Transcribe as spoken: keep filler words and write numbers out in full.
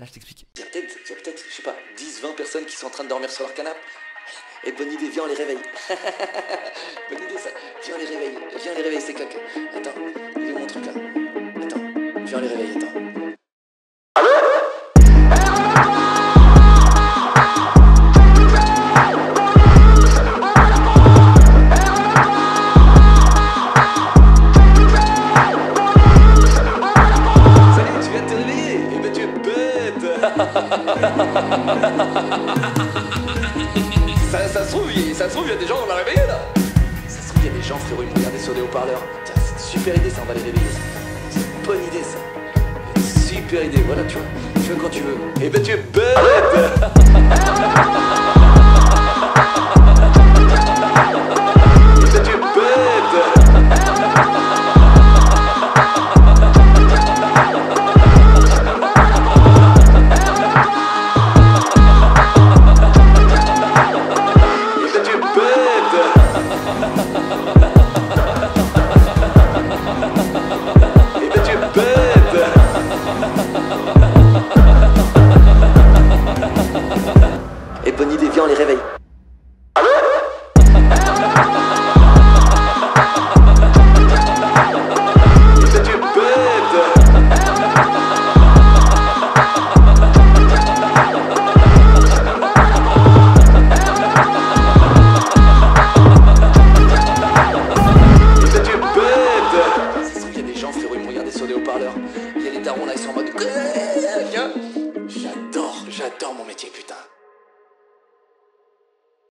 Là, je t'explique. Il y a peut-être, il y a peut-être, je sais pas, dix, vingt personnes qui sont en train de dormir sur leur canapé. Et bonne idée, viens, on les réveille. Bonne idée, ça. Viens, on les réveille. Viens, on les réveille, ces coques. Attends, il est où mon truc, là? Attends, viens, on les réveille, attends. Ça, ça se trouve, il, ça se trouve, il y a des gens dans la réveillée là. Ça se trouve, il y a des gens, frérot, ils me regardaient sur des haut-parleurs. Tiens, c'est une super idée, ça, on va les réveiller. C'est une bonne idée, ça. Une super idée, voilà, tu vois. Tu veux quand tu veux. Et ben, tu es bête. Bad.